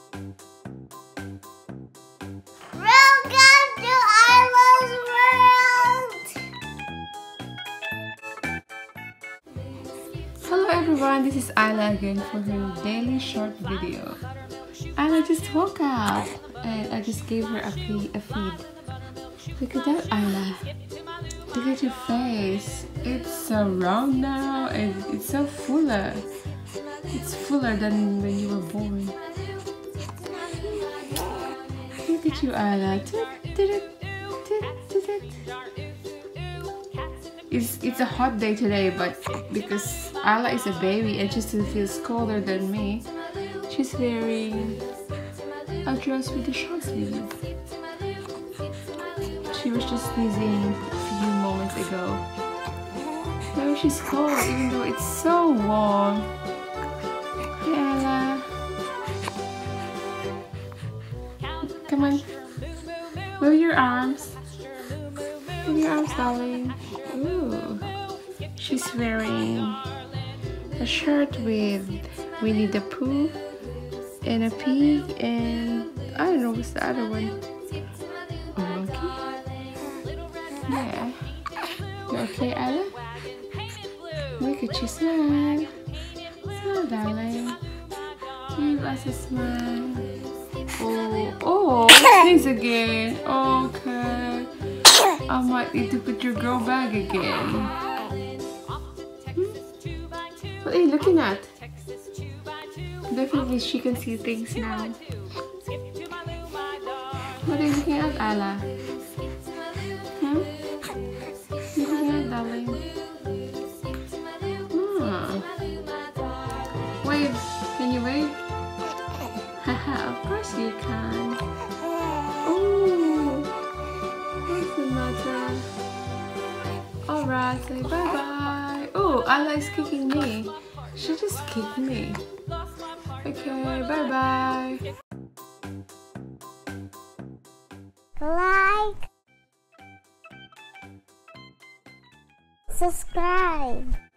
Welcome to Isla's world! Hello everyone, this is Isla again for her daily short video. Isla just woke up and I just gave her a feed. Look at that, Isla. Look at your face. It's so round now and it's so fuller. It's fuller than when you were born. Look at you, Isla. It's a hot day today, but because Isla is a baby and she still feels colder than me, she's wearing a dress with a short sleeve. She was just sneezing a few moments ago. Now she's cold even though it's so warm. Hey Isla. Come on. Move your arms. Move your arms, darling. Ooh. She's wearing a shirt with Winnie the Pooh and a pig and I don't know what's the other one. A monkey? Yeah. You okay, Isla? Look at you smile. Smile, darling. Give us a smile. Oh, sneeze again. Okay. I might need to put your girl bag again. What are you looking at? Definitely she can see things now. What are you looking at, Isla? Hmm? What are you looking at, darling? Wave. Can you wave? Haha, of course you can. Oh, what's the matter? Alright, say bye bye. Oh, Isla is kicking me. She just kicked me. Okay, bye bye. Like, subscribe.